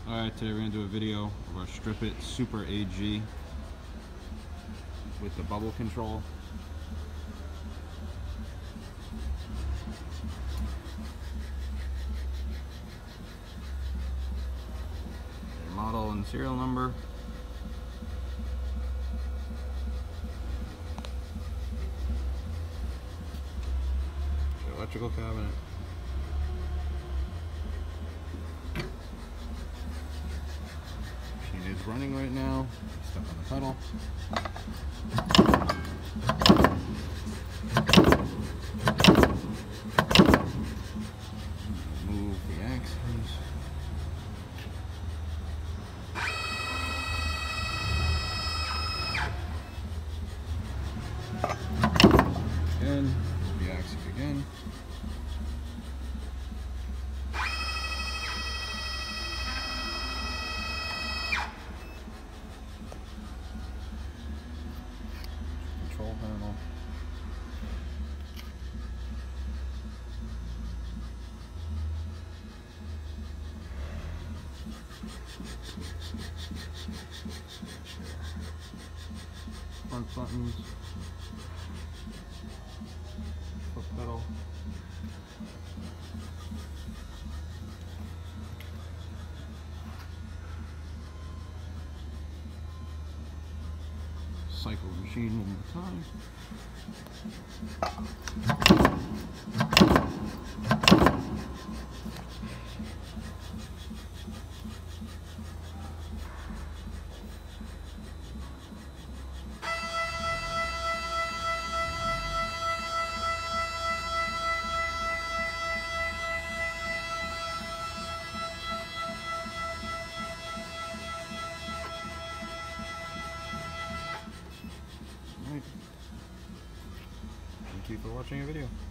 Alright, today we're going to do a video of our Strip It Super AG with the bubble control. Your model and serial number. Your electrical cabinet. Machine is running right now. Step on the pedal. Move the axes. Again, move the axis again. Control panel. Front buttons. Foot pedal. Cycle the machine one more time. Thank you for watching a video.